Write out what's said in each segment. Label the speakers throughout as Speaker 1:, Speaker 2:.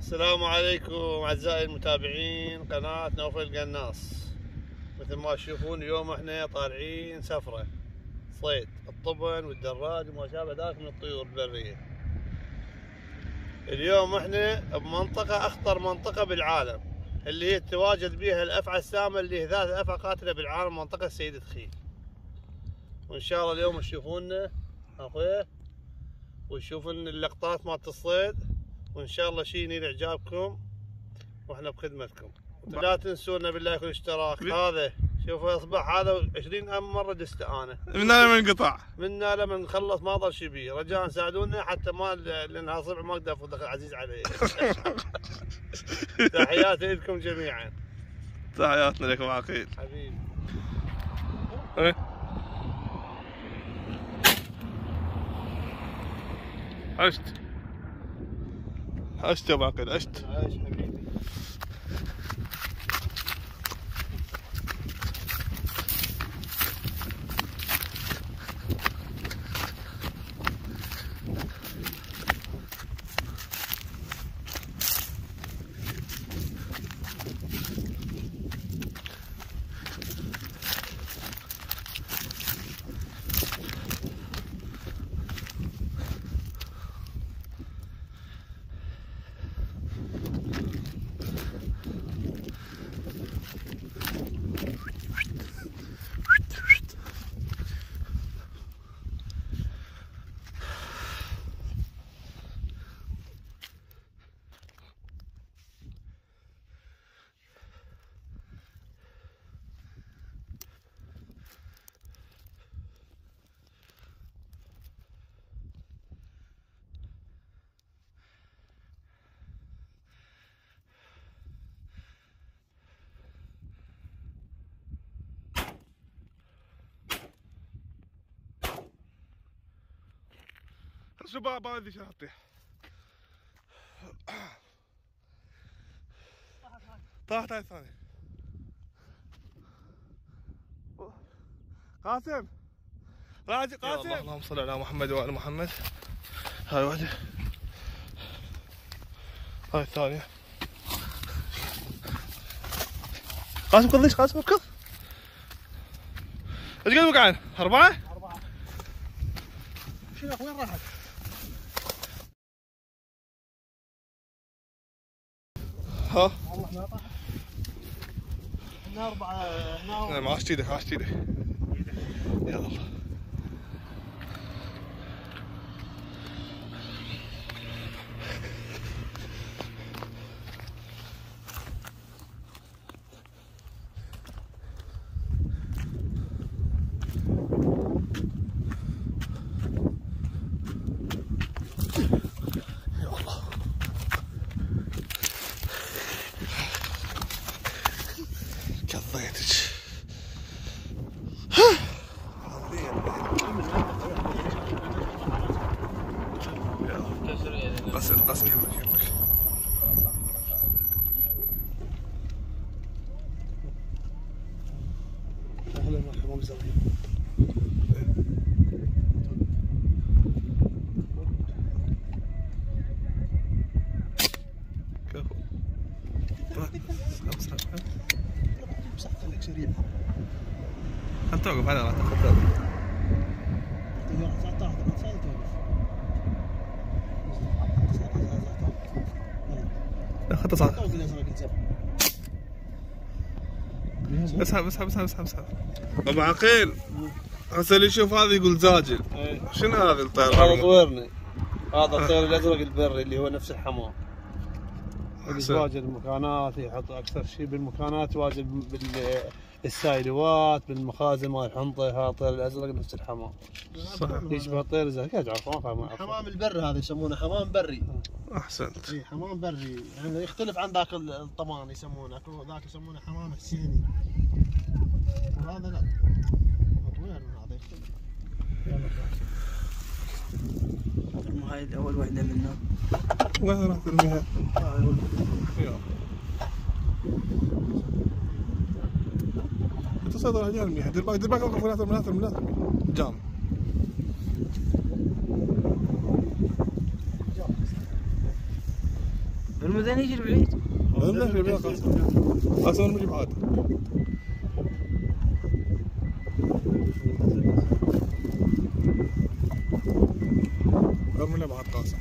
Speaker 1: السلام عليكم أعزائي المتابعين قناة نوفل القناص. مثل ما تشوفون اليوم احنا طالعين سفرة صيد الطبن والدراج وما شابه ذلك من الطيور البرية. اليوم احنا بمنطقة أخطر منطقة بالعالم اللي هي تواجد بها الأفعى السامة اللي هي ذات أفعى قاتلة بالعالم، منطقة سيدة خيل. وإن شاء الله اليوم تشوفونا أخويا وتشوفون اللقطات مالت الصيد، وإن شاء الله شيء ينيل إعجابكم وإحنا بخدمتكم. لا تنسونا بالله كل اشتراك. هذا شوفوا إصبح هذا 20 مرة دسته أنا
Speaker 2: منا لما انقطع،
Speaker 1: منا لما نخلص ما ضل شي بيه. رجاء ساعدونا حتى ما لأنها صبح ما أقدر أفوت عزيز علي. تحياتي لكم جميعا.
Speaker 2: تحياتنا لكم عقيل
Speaker 1: حبيبي.
Speaker 2: عشت يا ابو عقيل، عشت.
Speaker 1: عايش حبيبي.
Speaker 2: شو بابا هذه شاطئ طاحت هاي الثانية. قاسم راجع قاسم. اللهم صل على محمد وآل محمد. هاي واحدة، هاي الثانية. قاسم قضيش، قاسم اركض. ايش قد وقعان؟ 4؟
Speaker 1: شنو وين راحت؟
Speaker 2: ها؟
Speaker 1: والله ما طاحت. هنا 4 هنا.
Speaker 2: ما عاشت ايدك، عاشت ايدك. يا الله. كضيتك. قاسم يمك يمك.
Speaker 1: اهلا مرحبا بزوجي.
Speaker 2: كفو.
Speaker 1: مسحت لك سريع.
Speaker 2: خل توقف على راسك، خل توقف. خط صار. اسحب اسحب اسحب اسحب اسحب. ابو عقيل هسه اللي يشوف هذا يقول زاجل. شنو هذا الطير؟
Speaker 1: هذا طويرني. هذا الطير الازرق البري اللي هو نفس الحمام. يتواجد بالمكانات، يحط اكثر شيء بالمكانات، يتواجد بالسايلوات بالمخازن مال الحنطه. هذا الطير الازرق نفس الحمام.
Speaker 2: صح.
Speaker 1: يشبه الطير الازرق. كيف تعرفون؟ حمام البري هذا يسمونه حمام بري.
Speaker 2: احسنت.
Speaker 1: اي حمام بري، يعني يختلف عن ذاك الطمان يسمونه، ذاك يسمونه حمام حسيني. وهذا لا طويل من هذا يختلف.
Speaker 3: هاي اول وحده منهم.
Speaker 2: وين راح ترميها؟ تصيد رجال المياه. دير بالك، دير بالك، وقف. لا ترمي، لا ترمي، لا ترمي. جام.
Speaker 3: المدن يجي البعيد.
Speaker 2: لا في البيت قاسم. قاسم المجيب عادي. ارمي بعد قاسم.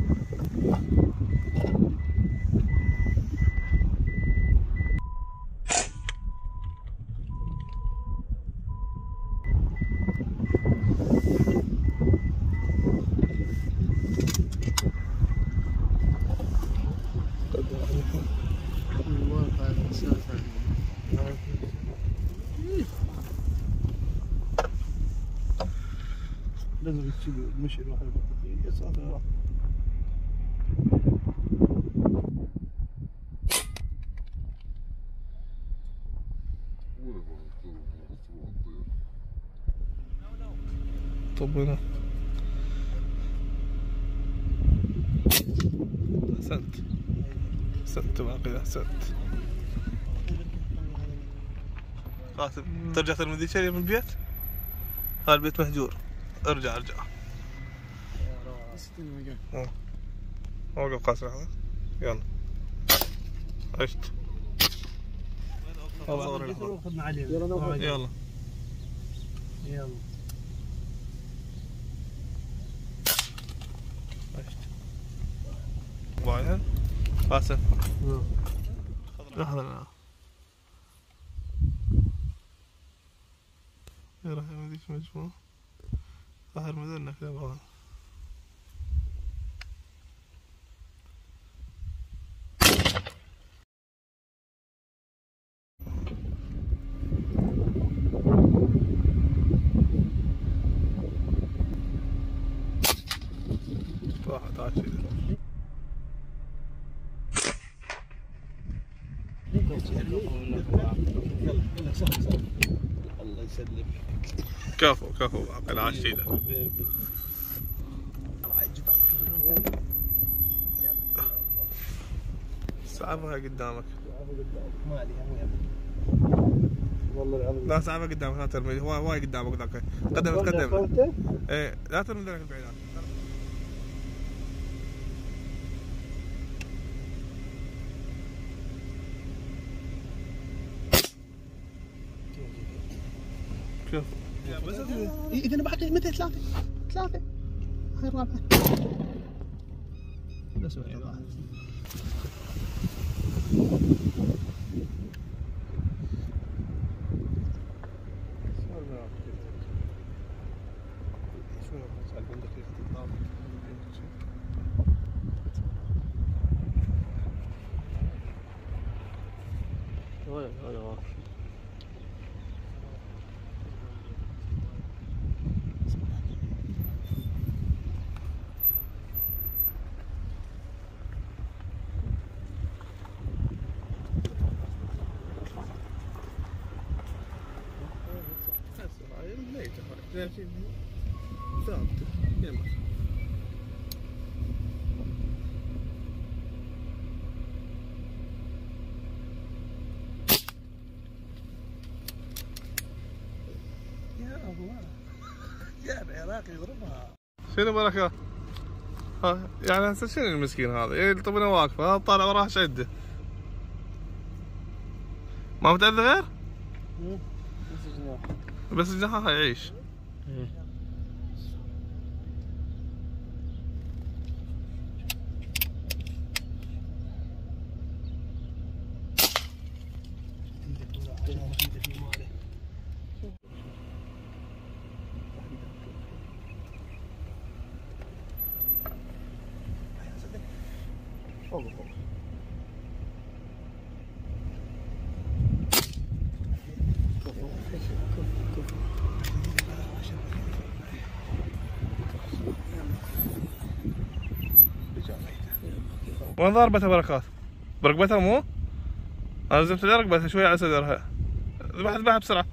Speaker 1: لازم تشيل المشي الواحد البطيء يسافر.
Speaker 2: طب هنا احسنت احسنت باقي احسنت. قاسم ترجع ترمي شيء من البيت؟ هذا البيت مهجور. ارجع اوقف قاسم لحظة. يلا عشت. يلا عشت. بعدين قاسم لحظة الآن. راح يمديك مجموعة ظهر مدنك يبغى. واحد عشرة.
Speaker 1: الله يسلمك.
Speaker 2: كفو كفو عقل عشيدة. سعفها قدامك.
Speaker 1: والله العظيم.
Speaker 2: لا سعفها قدامك لا ترمي. هواي قدامك ذاك. قدم. ايه لا ترمي ذاك البعيدات. شوف
Speaker 1: بس اذا بعد متى ثلاثة هاي الرابعة. بس واحد. هذا واقف.
Speaker 2: ثابتة يمك.
Speaker 1: يا الله يا العراقي يضربها.
Speaker 2: شنو بركة؟ ها يعني هسه شنو المسكين هذا؟ يلطمنا واقفة طالع وراه شده. ما متأذى غير؟ بس جناحها يعيش. وين ضربتها بركات؟ برقبتها مو؟ انا زمت لها رقبتها شوي على صدرها. ذبحها بسرعة.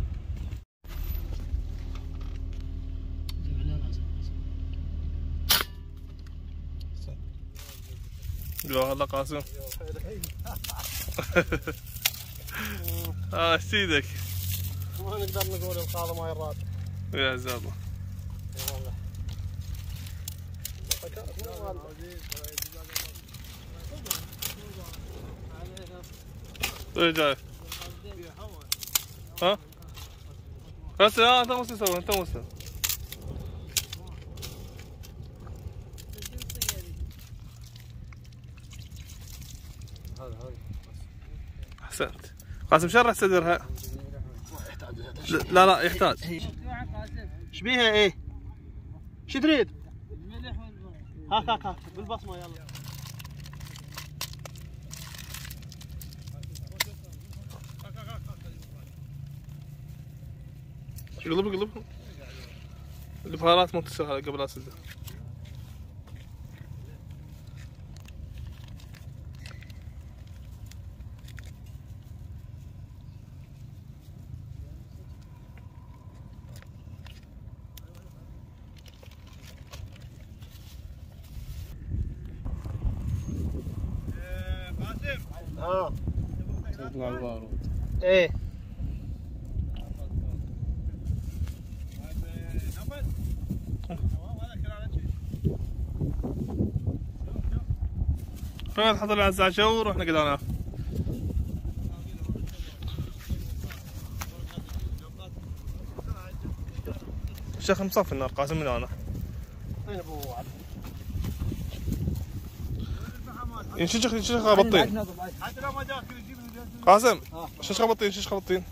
Speaker 2: يا هلا قاسم. ايش ايدك؟
Speaker 1: ما نقدر نقول القاضي ما يراد.
Speaker 2: يا زلمة.
Speaker 1: والله
Speaker 2: ايه جاي؟ ها؟ هسه انت مو تسوي انت مو تسوي. احسنت. قاسم شرح صدرها. لا يحتاج.
Speaker 1: ايش بيها ايه؟ شو تريد؟ هاك بالبصمه يلا.
Speaker 2: قلب البهارات ما تصير هذا قبل لا تسدها.
Speaker 1: ايه
Speaker 2: نحط العز على الشو ورحنا قدرنا. الشيخ مصفي النار قاسم من انا.
Speaker 1: وين ابو عبد؟
Speaker 2: ينشخ بطين. قاسم شش بطين.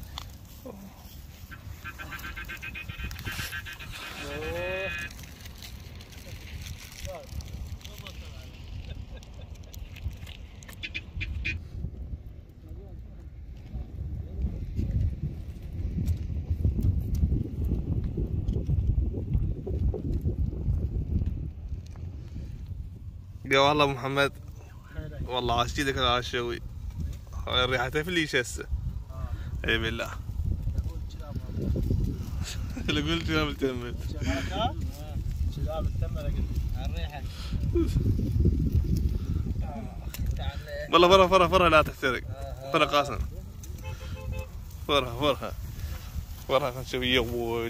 Speaker 2: يا والله ابو محمد والله عاش ايدك على الشوي. هاي الريحه تفليش هسه. اي بالله. اللي قلت شباب التمل.
Speaker 1: شباب التمل الريحه.
Speaker 2: والله فرها لا تحترق. فرها قاسم. فرها خلينا نشوف. يا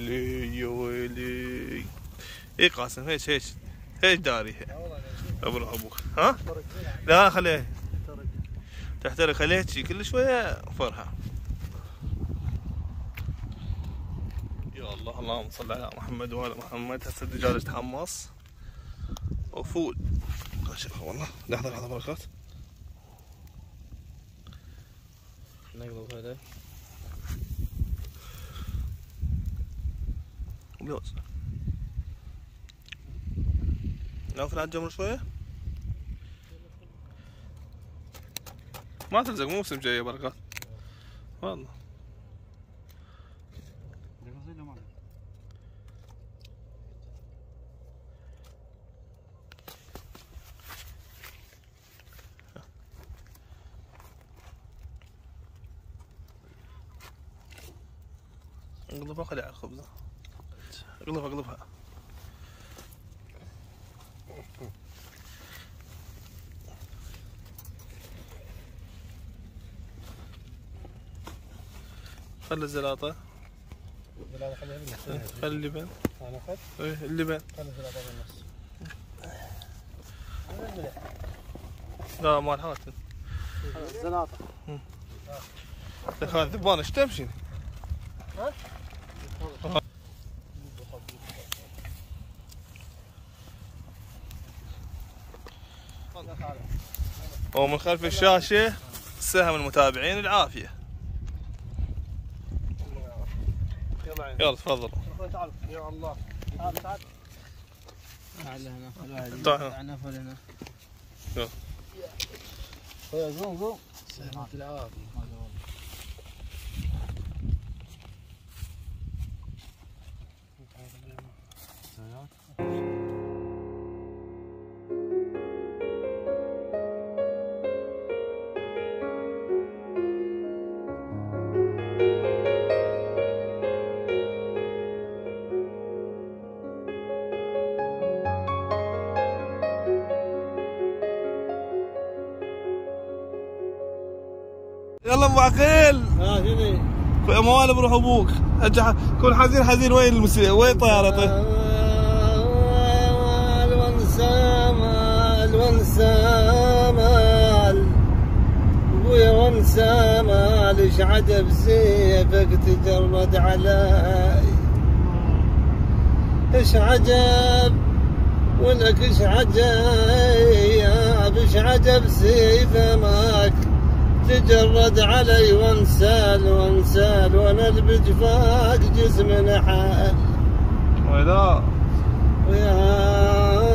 Speaker 2: ويلي اي قاسم هيش داري ابو ابوك. ها؟ لا خليه تحترق. خليه شي كل شويه فرها. يا الله اللهم صل على محمد وعلى محمد. هسه الدجاج تحمص وفول. شوف والله لحظه بركات. نقلب هذا لوز. ناخذ على الجمر شويه. ما تلزق مو موسم جاي بركات والله. اقلبها خليها على الخبزة. اقلبها خلي الزلاطة. خلي اللبن.
Speaker 1: انا اخذت؟
Speaker 2: ايه اللبن.
Speaker 1: خلي الزلاطة بالنص.
Speaker 2: لا مال حاتم.
Speaker 1: الزلاطة.
Speaker 2: هذا ذبانة ايش تمشي؟
Speaker 1: ها؟
Speaker 2: ومن خلف الشاشة سهم المتابعين العافية. يلا تفضل.
Speaker 1: يا الله. تعال
Speaker 3: هنا
Speaker 2: تعال
Speaker 3: هنا.
Speaker 2: يلا.
Speaker 3: زوم سلامة العافية.
Speaker 2: يلا ابو عقيل.
Speaker 1: شنو؟
Speaker 2: موال بروح ابوك. كون حزين وين وين طيارته؟
Speaker 1: الونسامال ابويا ونسامال قال ايش عجب سيفك تجرد علي، ايش عجب ولك ايش عجب، ايش عجب سيفه معك تجرد علي وانسال وانسال، وانا البجفاك جسم نحال
Speaker 2: ولا
Speaker 1: ويا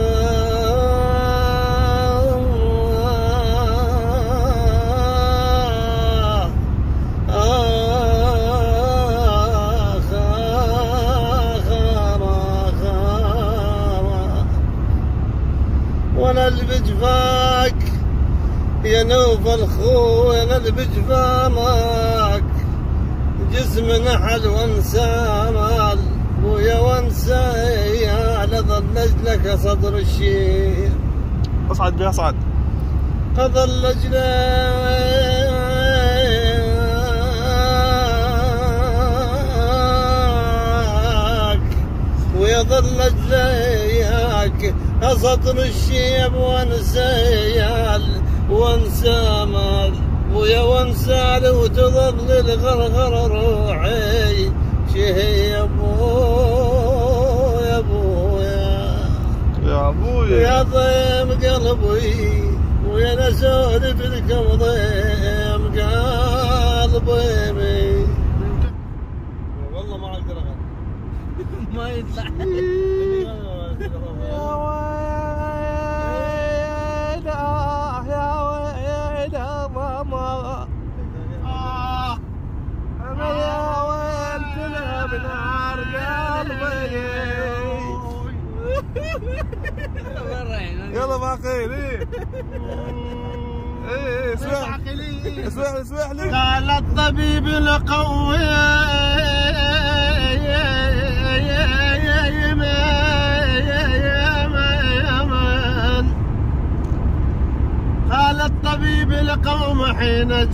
Speaker 1: وانا البجفاك يا نوف الخوي، انا البجفامك جسم نحل وانسامال ويا وانسايا ظل اجلك صدر الشير.
Speaker 2: اصعد بها اصعد.
Speaker 1: اظل اجلك ويظل اجليك صدر الشيب وانسيال وانسامال ويا وانسال وتظل الغرغر روحي شهي يا ابويا يا ابويا
Speaker 2: يا ابويا
Speaker 1: يا ضيم قلبي ويا نسولف لكم ضيم قلبي. والله ما اقدر اغني
Speaker 3: ما يطلع.
Speaker 2: يا ويلي يا ويلي ماما انا يا ويلتنا بنار قلبي. يلا باقي ليه؟ ايه اسمح لي.
Speaker 1: قال الطبيب القوي قال الطبيب القوم حين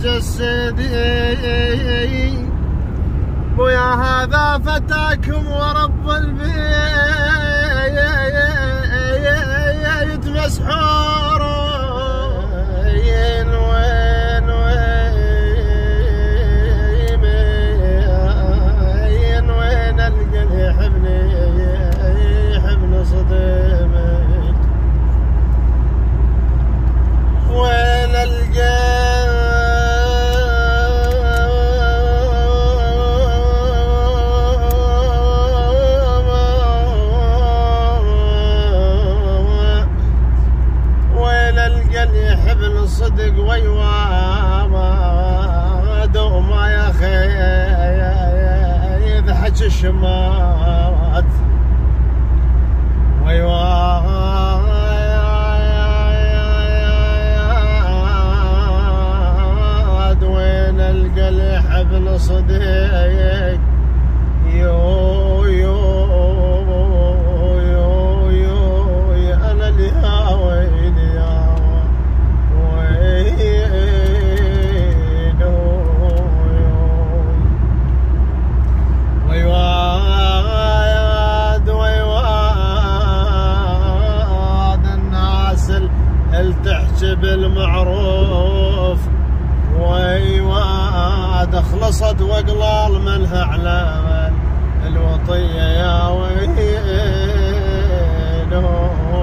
Speaker 1: جسدي ويا هذا فتاكم ورب البيت مسحور وين القى يحبني صدمك وين القى يحبني صدق ويواد وما يا اخي يضحك الشمات ويواد وين القى يحبني صدق يو انا اللي هاويني يا ويواد الناس اللي تحكي بالمعروف ويواد خلصت واقلال منها على الوطيه يا ويلو